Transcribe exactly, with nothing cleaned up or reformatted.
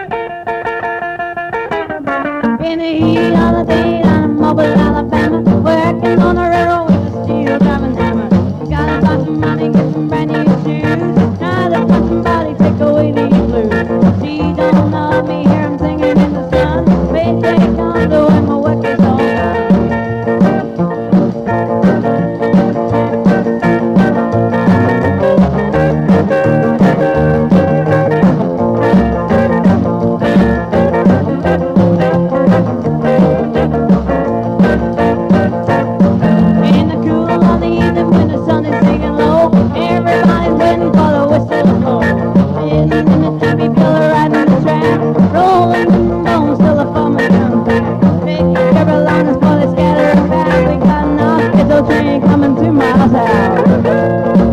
In the heat of the day, down in Mobile, Alabama, working on the railroad with a steel driving hammer. Gotta buy some money, get some brand new shoes. Try to find somebody, take away these blues. She don't love me, hear 'em singing in the sun. Paycheck comes when my work is all done. In the cool of the evening when the sun is sinking low, everybody's waiting for the whistle to blow. Sitting in the happy pillar riding the track, rolling the bones till the foreman comes back. Taking Carolinas for the scatter and pass, we got enough. It's a train coming two miles out.